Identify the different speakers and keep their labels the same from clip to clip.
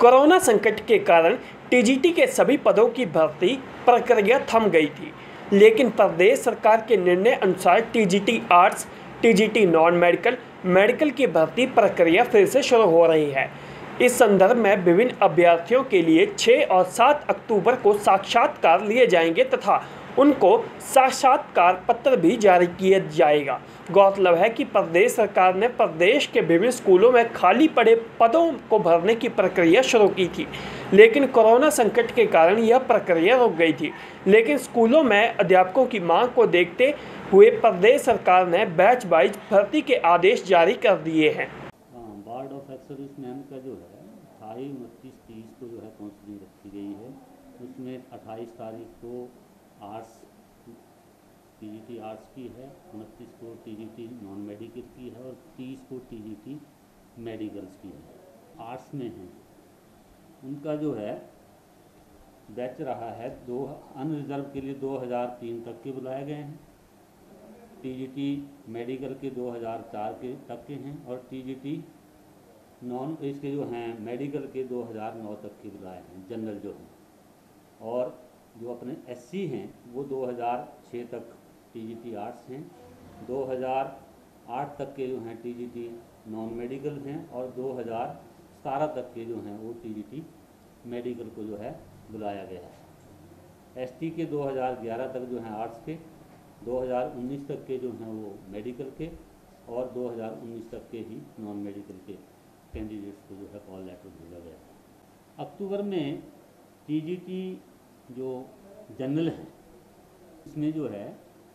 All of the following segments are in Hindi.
Speaker 1: कोरोना संकट के कारण टीजीटी के सभी पदों की भर्ती प्रक्रिया थम गई थी, लेकिन प्रदेश सरकार के निर्णय अनुसार TGT arts, TGT non medical, medical की भर्ती प्रक्रिया फिर से शुरू हो रही है। इस संदर्भ में विभिन्न अभ्यर्थियों के लिए 6 और 7 अक्टूबर को साक्षात्कार लिए जाएंगे तथा उनको साक्षात्कार पत्र भी जारी किया जाएगा। गौरतलब है कि प्रदेश सरकार ने प्रदेश के विभिन्न स्कूलों में खाली पड़े पदों को भरने की प्रक्रिया शुरू की थी, लेकिन कोरोना संकट के कारण यह प्रक्रिया रुक गई थी। लेकिन स्कूलों में अध्यापकों की मांग को देखते हुए प्रदेश सरकार ने बैच वाइज भर्ती के आदेश जारी कर दिए हैं।
Speaker 2: बोर्ड ऑफ एक्स सर्विसमैन का जो है 28, 29, 30 को जो है काउंसलिंग रखी गई है। उसमें 28 तारीख को आर्ट्स टीजीटी आर्ट्स की है, 29 को टीजीटी नॉन मेडिकल की है और 30 को टीजीटी मेडिकल्स की है। आर्ट्स में हैं उनका जो है बैच रहा है दो अनरिजर्व के लिए 2003 तक के बुलाए गए हैं, टीजीटी मेडिकल के 2004 के तक के हैं और टीजीटी नॉन इसके जो हैं मेडिकल के 2009 तक के बुलाए हैं जनरल जो हैं, और जो अपने एससी हैं वो 2006 तक टीजीटी आर्ट्स हैं, 2008 तक के जो हैं टीजीटी नॉन मेडिकल हैं और 2017 तक के जो हैं वो टीजीटी मेडिकल को जो है बुलाया गया है। एसटी के 2011 तक जो हैं आर्ट्स के, 2019 तक के जो हैं वो मेडिकल के और 2019 तक के ही नॉन मेडिकल के कैंडिडेट्स को जो है कॉल लेटर भेजा गया है। अक्टूबर में टीजीटी जो जनरल है इसमें जो है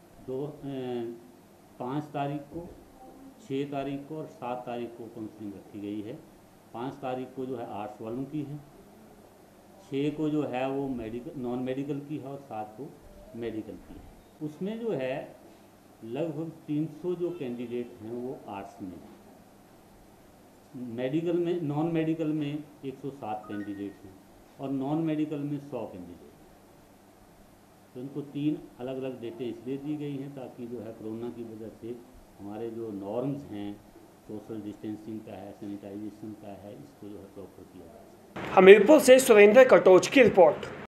Speaker 2: 5 तारीख को, 6 तारीख को और 7 तारीख को काउंसलिंग रखी गई है। 5 तारीख को जो है आर्ट्स वालों की है, 6 को जो है वो मेडिकल नॉन मेडिकल की है और 7 को मेडिकल की है। उसमें जो है लगभग 300 जो कैंडिडेट हैं वो आर्ट्स में हैं। मेडिकल में नॉन मेडिकल में 107 कैंडिडेट हैं और नॉन मेडिकल में 100 कैंडिडेट। तो उनको 3 अलग अलग डेटें इसलिए दी गई हैं ताकि जो है कोरोना की वजह से हमारे जो नॉर्म्स हैं सोशल डिस्टेंसिंग का है, सैनिटाइजेशन का है, इसको जो है प्रॉपर किया जाए।
Speaker 1: हमीरपुर से सुरेंद्र कटोच की रिपोर्ट।